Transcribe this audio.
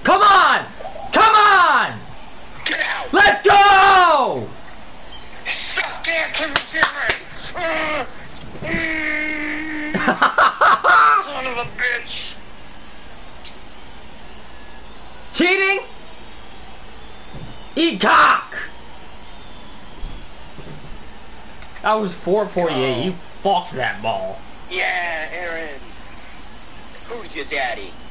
Come on! Come on! Get out! Let's go! Suck it, Son of a bitch! Cheating? Eat cock! That was 448. You fucked that ball. Yeah, Aaron. Who's your daddy?